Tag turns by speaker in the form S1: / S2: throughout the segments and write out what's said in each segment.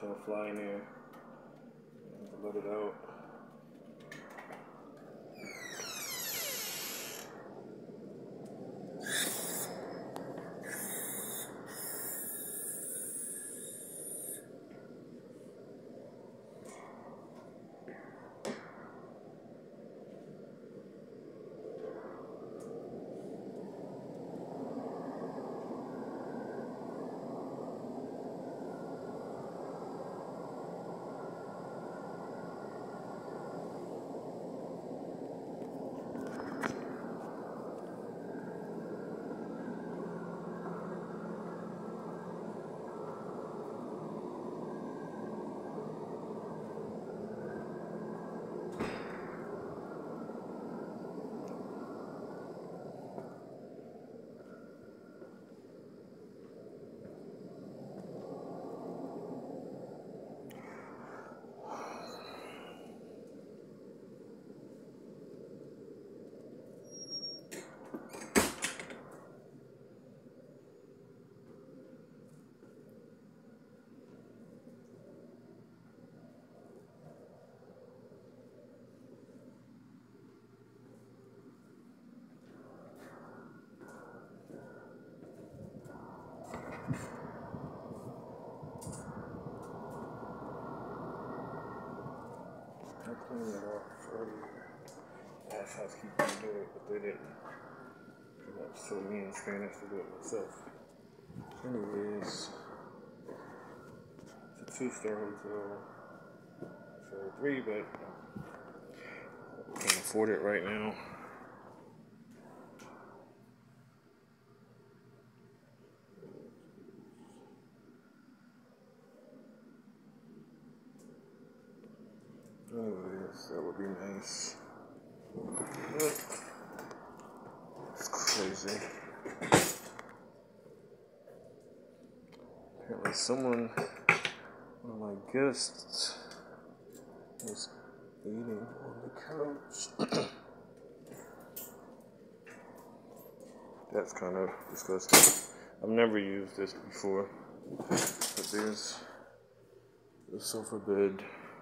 S1: trying to fly in there. Let it out. I cleaned it off earlier. I asked housekeeping to do it, but they didn't. That's so me in Spanish to do it myself. Anyways, it's a 2-star hotel. For 3, but I can't afford it right now. Anyways, that would be nice. It's crazy. Apparently someone, one of my guests, was eating on the couch. That's kind of disgusting. I've never used this before, but there's the sofa bed.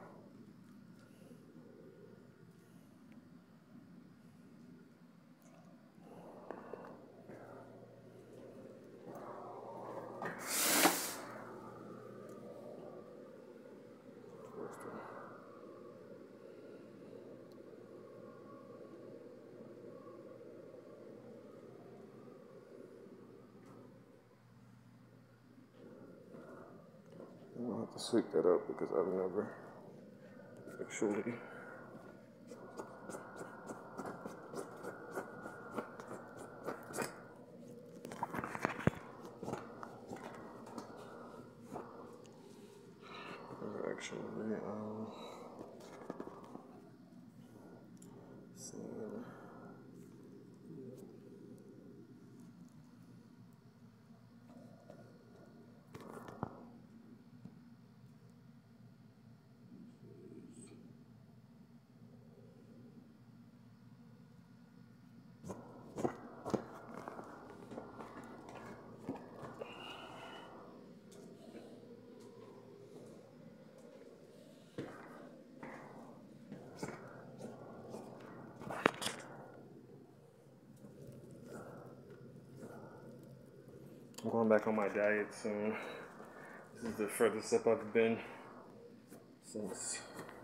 S1: I'll have to sweep that up because I've never actually seen. I'm going back on my diet soon. This is the furthest step I've been since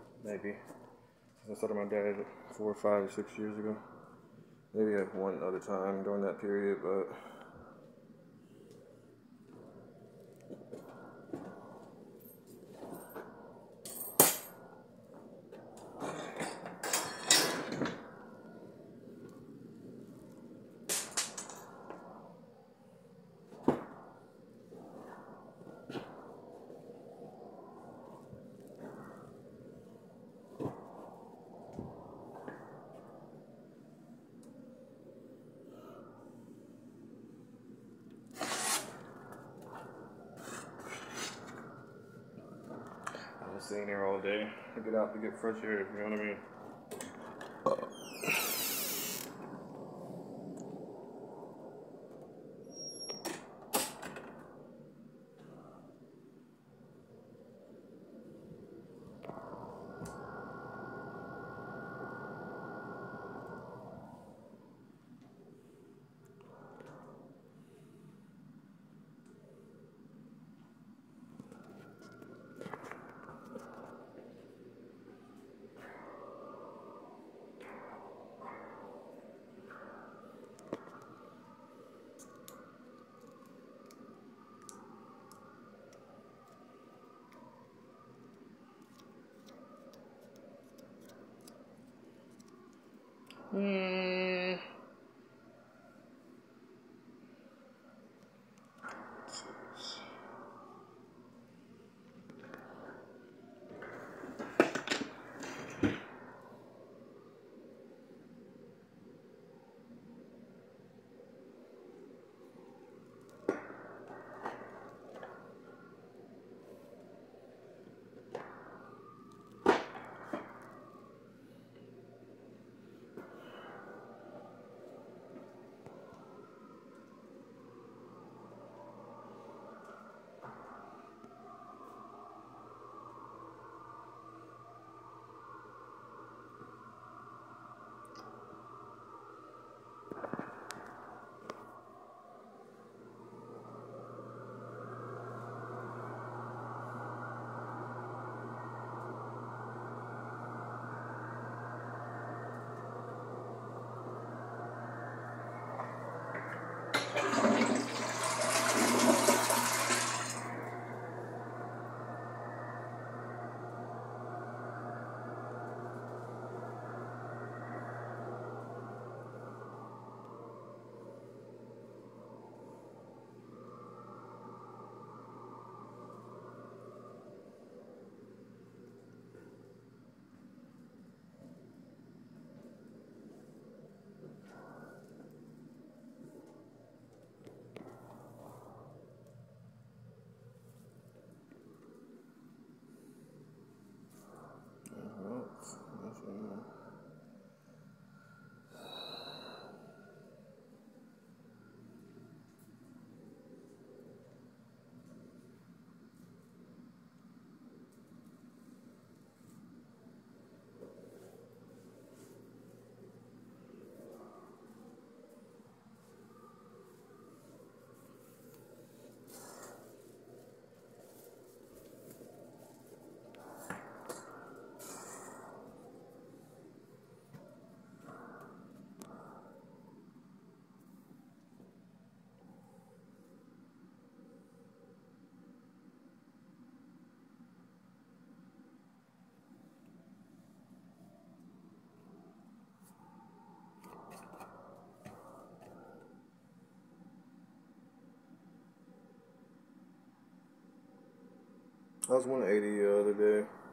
S1: I started my diet 4, 5, 6 years ago. Maybe at one other time during that period, but I was sitting here all day to get out to get fresh air, you know what I mean? Hmm. I was 180 the other day.